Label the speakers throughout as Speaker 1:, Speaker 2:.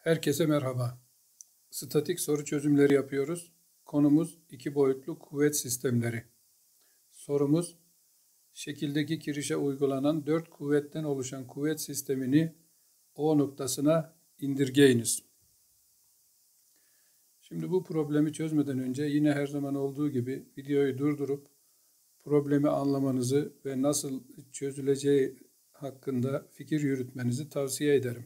Speaker 1: Herkese merhaba. Statik soru çözümleri yapıyoruz. Konumuz iki boyutlu kuvvet sistemleri. Sorumuz, şekildeki kirişe uygulanan 4 kuvvetten oluşan kuvvet sistemini O noktasına indirgeyiniz. Şimdi bu problemi çözmeden önce yine her zaman olduğu gibi videoyu durdurup problemi anlamanızı ve nasıl çözüleceği hakkında fikir yürütmenizi tavsiye ederim.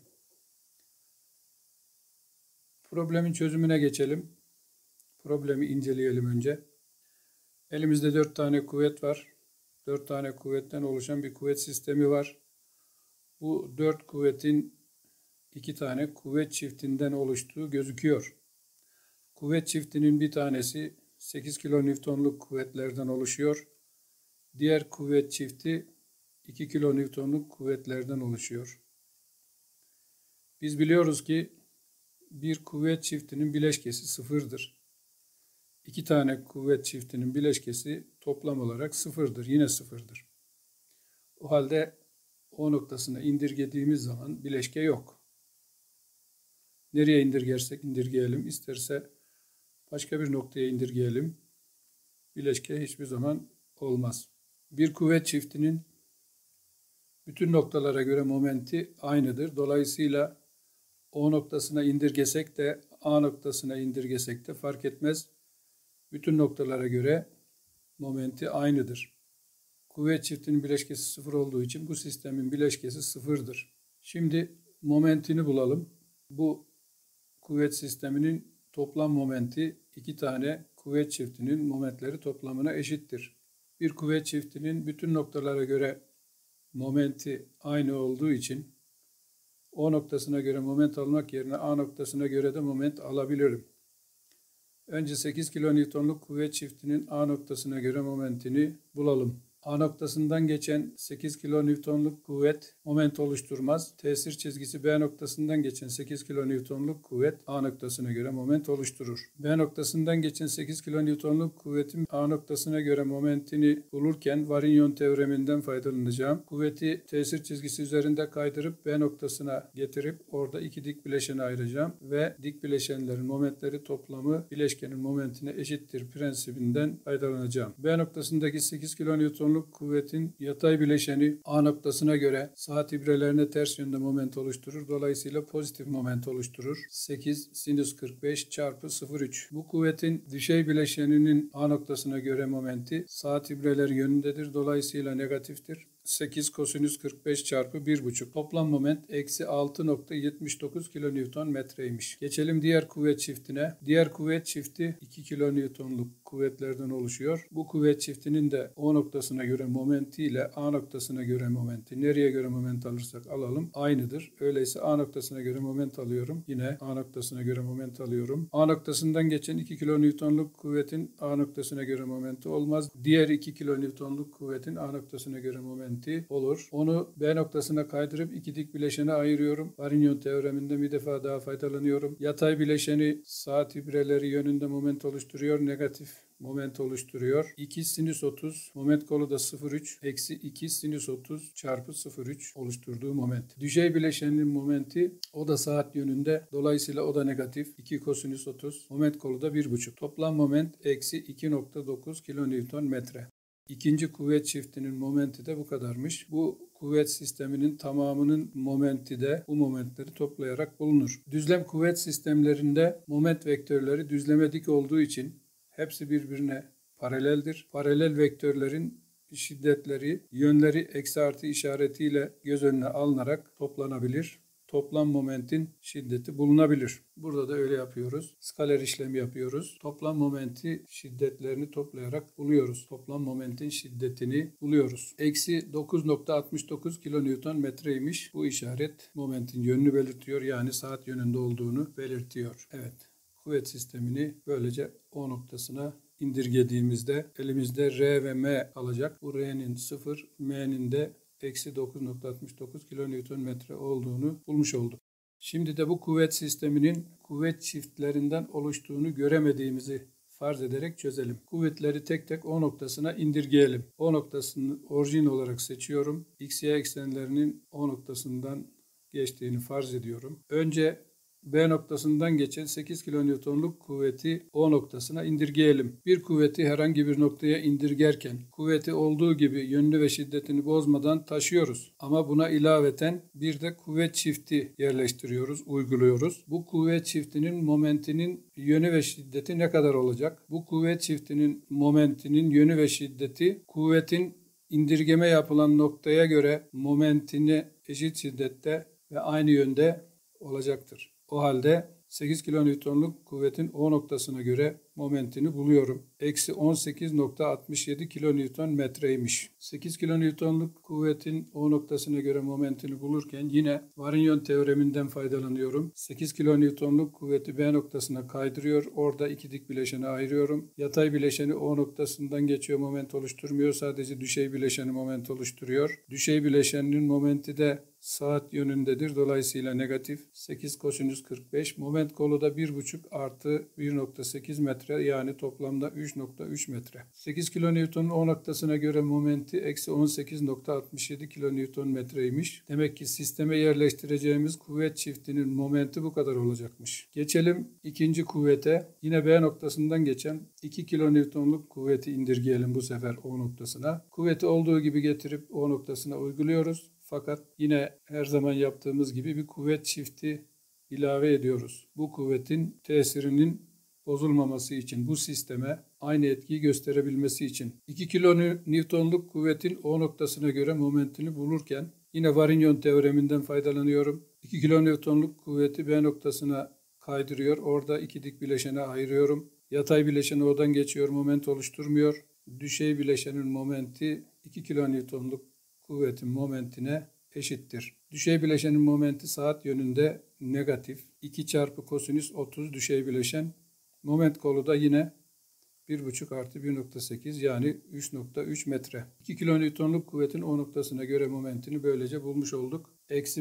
Speaker 1: Problemin çözümüne geçelim. Problemi inceleyelim önce. Elimizde 4 tane kuvvet var. 4 tane kuvvetten oluşan bir kuvvet sistemi var. Bu 4 kuvvetin 2 tane kuvvet çiftinden oluştuğu gözüküyor. Kuvvet çiftinin bir tanesi 8 kilonewtonluk kuvvetlerden oluşuyor. Diğer kuvvet çifti 2 kilonewtonluk kuvvetlerden oluşuyor. Biz biliyoruz ki bir kuvvet çiftinin bileşkesi sıfırdır. 2 tane kuvvet çiftinin bileşkesi toplam olarak sıfırdır. Yine sıfırdır. O halde O noktasına indirgediğimiz zaman bileşke yok. Nereye indirgersek indirgeyelim. İsterse başka bir noktaya indirgeyelim. Bileşke hiçbir zaman olmaz. Bir kuvvet çiftinin bütün noktalara göre momenti aynıdır. Dolayısıyla O noktasına indirgesek de A noktasına indirgesek de fark etmez. Bütün noktalara göre momenti aynıdır. Kuvvet çiftinin bileşkesi sıfır olduğu için bu sistemin bileşkesi sıfırdır. Şimdi momentini bulalım. Bu kuvvet sisteminin toplam momenti 2 tane kuvvet çiftinin momentleri toplamına eşittir. Bir kuvvet çiftinin bütün noktalara göre momenti aynı olduğu için O noktasına göre moment almak yerine A noktasına göre de moment alabilirim. Önce 8 kilonewtonluk kuvvet çiftinin A noktasına göre momentini bulalım. A noktasından geçen 8 kilonewtonluk kuvvet moment oluşturmaz. Tesir çizgisi B noktasından geçen 8 kilonewtonluk kuvvet A noktasına göre moment oluşturur. B noktasından geçen 8 kilonewtonluk kuvvetin A noktasına göre momentini bulurken Varignon teoreminden faydalanacağım. Kuvveti tesir çizgisi üzerinde kaydırıp B noktasına getirip orada iki dik bileşene ayıracağım ve dik bileşenlerin momentleri toplamı bileşkenin momentine eşittir prensibinden faydalanacağım. B noktasındaki 8 kilonewtonluk kuvvetin yatay bileşeni A noktasına göre saat ibrelerine ters yönde moment oluşturur. Dolayısıyla pozitif moment oluşturur. 8 sinüs 45 çarpı 0,3. Bu kuvvetin düşey bileşeninin A noktasına göre momenti saat ibreleri yönündedir. Dolayısıyla negatiftir. 8 kosinüs 45 çarpı 1,5. Toplam moment eksi 6,79 kilonewton metreymiş. Geçelim diğer kuvvet çiftine. Diğer kuvvet çifti 2 kilonewtonluk kuvvetlerden oluşuyor. Bu kuvvet çiftinin de O noktasına göre momenti ile A noktasına göre momenti. Nereye göre moment alırsak alalım aynıdır. Öyleyse A noktasına göre moment alıyorum. Yine A noktasına göre moment alıyorum. A noktasından geçen 2 kilonewtonluk kuvvetin A noktasına göre momenti olmaz. Diğer 2 kilonewtonluk kuvvetin A noktasına göre momenti olur. Onu B noktasına kaydırıp iki dik bileşene ayırıyorum. Varignon teoreminden bir defa daha faydalanıyorum. Yatay bileşeni saat ibreleri yönünde moment oluşturuyor. Negatif moment oluşturuyor. 2 sinüs 30 moment kolu da 0,3 eksi 2 sinüs 30 çarpı 0,3 oluşturduğu moment. Düşey bileşenin momenti o da saat yönünde. Dolayısıyla o da negatif. 2 kosinüs 30 moment kolu da 1,5. Toplam moment eksi 2,9 kilonewton metre. İkinci kuvvet çiftinin momenti de bu kadarmış. Bu kuvvet sisteminin tamamının momenti de bu momentleri toplayarak bulunur. Düzlem kuvvet sistemlerinde moment vektörleri düzleme dik olduğu için hepsi birbirine paraleldir. Paralel vektörlerin şiddetleri, yönleri eksi artı işaretiyle göz önüne alınarak toplanabilir. Toplam momentin şiddeti bulunabilir. Burada da öyle yapıyoruz. Skaler işlemi yapıyoruz. Toplam momenti şiddetlerini toplayarak buluyoruz. Toplam momentin şiddetini buluyoruz. Eksi 9,69 kilonewton metreymiş. Bu işaret momentin yönünü belirtiyor. Yani saat yönünde olduğunu belirtiyor. Evet. Kuvvet sistemini böylece O noktasına indirgediğimizde elimizde R ve M kalacak. Bu R'nin 0, M'nin de eksi 9,69 kilonewton metre olduğunu bulmuş olduk. Şimdi de bu kuvvet sisteminin kuvvet çiftlerinden oluştuğunu göremediğimizi farz ederek çözelim. Kuvvetleri tek tek O noktasına indirgeyelim. O noktasını orijin olarak seçiyorum. X, Y eksenlerinin O noktasından geçtiğini farz ediyorum. Önce B noktasından geçen 8 kilonewtonluk kuvveti O noktasına indirgeyelim. Bir kuvveti herhangi bir noktaya indirgerken kuvveti olduğu gibi yönünü ve şiddetini bozmadan taşıyoruz. Ama buna ilaveten bir de kuvvet çifti yerleştiriyoruz, uyguluyoruz. Bu kuvvet çiftinin momentinin yönü ve şiddeti ne kadar olacak? Bu kuvvet çiftinin momentinin yönü ve şiddeti kuvvetin indirgeme yapılan noktaya göre momentini eşit şiddette ve aynı yönde olacaktır. O halde 8 kilonewtonluk kuvvetin O noktasına göre momentini buluyorum. Eksi 18,67 kilonewton metreymiş. 8 kilonewtonluk kuvvetin O noktasına göre momentini bulurken yine Varignon teoreminden faydalanıyorum. 8 kilonewtonluk kuvveti B noktasına kaydırıyor. Orada iki dik bileşeni ayırıyorum. Yatay bileşeni O noktasından geçiyor, moment oluşturmuyor. Sadece düşey bileşeni moment oluşturuyor. Düşey bileşeninin momenti de saat yönündedir. Dolayısıyla negatif 8 kosinüs 45. Moment kolu da 1,5 artı 1,8 metre, yani toplamda 3,3 metre. 8 kilonewtonun O noktasına göre momenti eksi 18,67 kilonewton metreymiş. Demek ki sisteme yerleştireceğimiz kuvvet çiftinin momenti bu kadar olacakmış. Geçelim ikinci kuvvete. Yine B noktasından geçen 2 kilonewtonluk kuvveti indirgeyelim bu sefer O noktasına. Kuvveti olduğu gibi getirip O noktasına uyguluyoruz. Fakat yine her zaman yaptığımız gibi bir kuvvet çifti ilave ediyoruz. Bu kuvvetin tesirinin bozulmaması için, bu sisteme aynı etkiyi gösterebilmesi için. 2 kilonewtonluk kuvvetin O noktasına göre momentini bulurken yine Varignon teoreminden faydalanıyorum. 2 kilonewtonluk kuvveti B noktasına kaydırıyor. Orada iki dik bileşene ayırıyorum. Yatay bileşeni O'dan geçiyor, moment oluşturmuyor. Düşey bileşenin momenti 2 kilonewtonluk kuvvetin momentine eşittir. Düşey bileşenin momenti saat yönünde negatif. 2 çarpı kosinüs 30 düşey bileşen. Moment kolu da yine 1,5 artı 1,8 yani 3,3 metre. 2 kilonewtonluk kuvvetin O noktasına göre momentini böylece bulmuş olduk. Eksi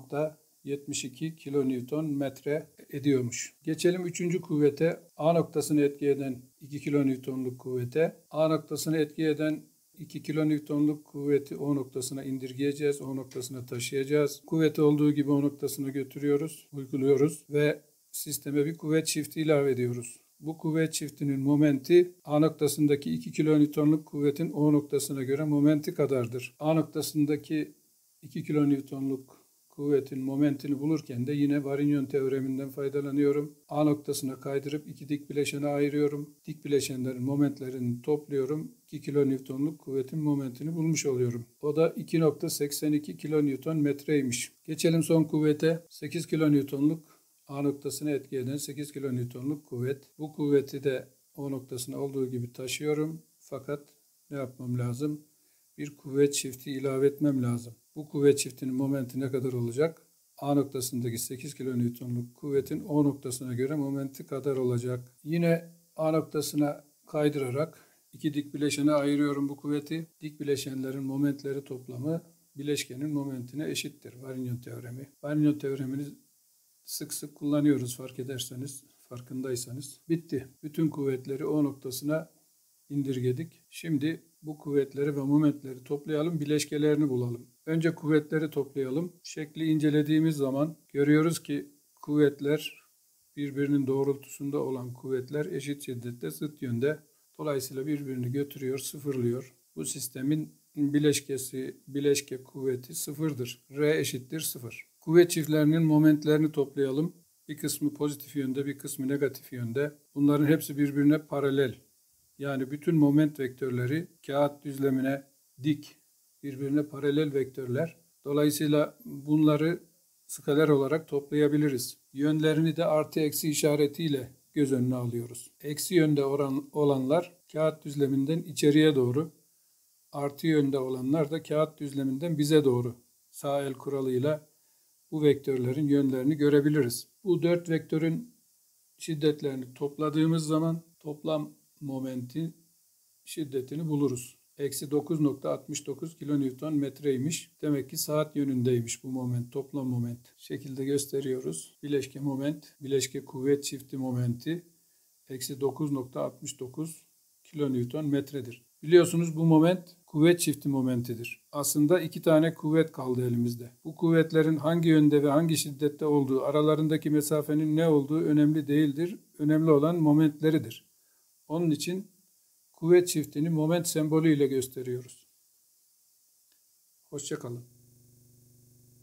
Speaker 1: 5,72 kilonewton metre ediyormuş. Geçelim üçüncü kuvvete. A noktasını etki eden 2 kilonewtonluk kuvvete. A noktasını etki eden 2 kilonewtonluk kuvveti O noktasına indirgeyeceğiz. O noktasına taşıyacağız. Kuvveti olduğu gibi O noktasına götürüyoruz, uyguluyoruz ve sisteme bir kuvvet çifti ilave ediyoruz. Bu kuvvet çiftinin momenti A noktasındaki 2 kilonewtonluk kuvvetin O noktasına göre momenti kadardır. A noktasındaki 2 kilonewtonluk kuvvetin momentini bulurken de yine Varignon teoreminden faydalanıyorum. A noktasına kaydırıp iki dik bileşene ayırıyorum. Dik bileşenlerin momentlerini topluyorum. 2 kilonewtonluk kuvvetin momentini bulmuş oluyorum. O da 2,82 kilonewton metreymiş. Geçelim son kuvvete. 8 kilonewtonluk A noktasına etki eden 8 kilonewtonluk kuvvet. Bu kuvveti de O noktasına olduğu gibi taşıyorum. Fakat ne yapmam lazım? Bir kuvvet çifti ilave etmem lazım. Bu kuvvet çiftinin momenti ne kadar olacak? A noktasındaki 8 kilonewtonluk kuvvetin O noktasına göre momenti kadar olacak. Yine A noktasına kaydırarak iki dik bileşene ayırıyorum bu kuvveti. Dik bileşenlerin momentleri toplamı bileşkenin momentine eşittir. Varignon teoremi. Varignon teoremini sık sık kullanıyoruz fark ederseniz, farkındaysanız. Bitti. Bütün kuvvetleri O noktasına indirgedik. Şimdi bu kuvvetleri ve momentleri toplayalım, bileşkelerini bulalım. Önce kuvvetleri toplayalım. Şekli incelediğimiz zaman görüyoruz ki kuvvetler birbirinin doğrultusunda olan kuvvetler eşit şiddette zıt yönde. Dolayısıyla birbirini götürüyor, sıfırlıyor. Bu sistemin bileşke kuvveti sıfırdır. R eşittir sıfır. Kuvvet çiftlerinin momentlerini toplayalım. Bir kısmı pozitif yönde, bir kısmı negatif yönde. Bunların hepsi birbirine paralel. Yani bütün moment vektörleri kağıt düzlemine dik, birbirine paralel vektörler. Dolayısıyla bunları skaler olarak toplayabiliriz. Yönlerini de artı eksi işaretiyle göz önüne alıyoruz. Eksi yönde olanlar kağıt düzleminden içeriye doğru, artı yönde olanlar da kağıt düzleminden bize doğru. Sağ el kuralıyla bu vektörlerin yönlerini görebiliriz. Bu dört vektörün şiddetlerini topladığımız zaman toplam momentin şiddetini buluruz. Eksi 9,69 kilonewton metreymiş. Demek ki saat yönündeymiş bu moment, toplam moment. Şekilde gösteriyoruz. Bileşke moment, bileşke kuvvet çifti momenti eksi 9,69 kilonewton metredir. Biliyorsunuz bu moment kuvvet çifti momentidir. Aslında iki tane kuvvet kaldı elimizde. Bu kuvvetlerin hangi yönde ve hangi şiddette olduğu, aralarındaki mesafenin ne olduğu önemli değildir. Önemli olan momentleridir. Onun için kuvvet çiftini moment sembolü ile gösteriyoruz. Hoşça kalın.